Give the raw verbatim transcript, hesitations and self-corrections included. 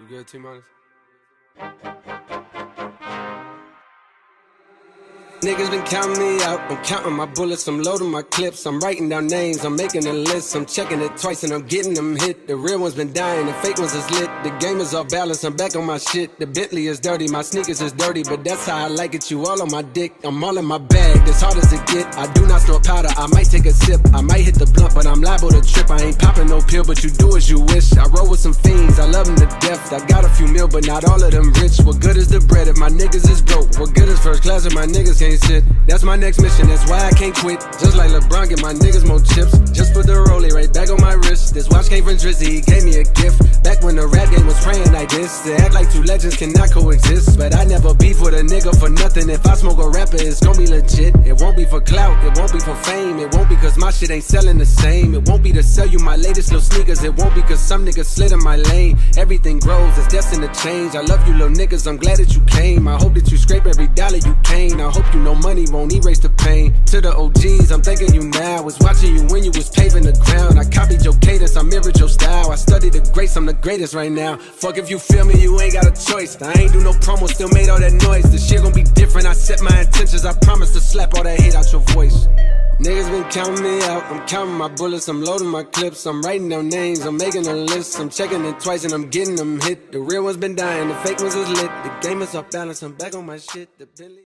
You good, T-Minus? Niggas been counting me out, I'm counting my bullets, I'm loading my clips, I'm writing down names, I'm making a list, I'm checking it twice and I'm getting them hit. The real ones been dying, the fake ones is lit, the game is off balance, I'm back on my shit. The Bentley is dirty, my sneakers is dirty, but that's how I like it, you all on my dick, I'm all in my bag, as hard as it get. I do not snort powder, I might take a sip, I might hit the blunt, but I'm liable to trip. I ain't popping no pill, but you do as you wish. I roll with some fiends, I love them to death, I got a few mil, but not all of them rich. What good is the bread if my niggas is broke? What good is first class if my niggas can't sit? That's my next mission, that's why I can't quit. Just like LeBron, get my niggas more chips. Just put the rollie right back on my wrist. This watch came from Drizzy, he gave me a gift. Back when the rap game was praying like this. To act like two legends cannot coexist. But I never beef with a nigga for nothing. If I smoke a rapper, it's gon' be legit. It won't be for clout, it won't be for fame. It won't be cause my shit ain't selling the same. It won't be to sell you my latest little sneakers. It won't be cause some niggas slid in my lane. Everything grows, it's destined to change. I love you little niggas, I'm glad that you came. I hope that you scrape every dollar you came. I hope you know money won't erase the pain. To the O Gs, I'm thanking you now. Was watching you when you was paving the ground. I copied your cadence, I mirrored your style. I studied the greats, I'm the greatest right now. Fuck if you feel me, you ain't got a choice. I ain't do no promo, still made all that noise. The shit gon' be different, I set my intentions. I promise to slap all that hate out your voice. Niggas been counting me out, I'm counting my bullets, I'm loading my clips, I'm writing down names, I'm making a list, I'm checking it twice and I'm getting them hit. The real ones been dying, the fake ones is lit, the game is off balance, I'm back on my shit, the Bentley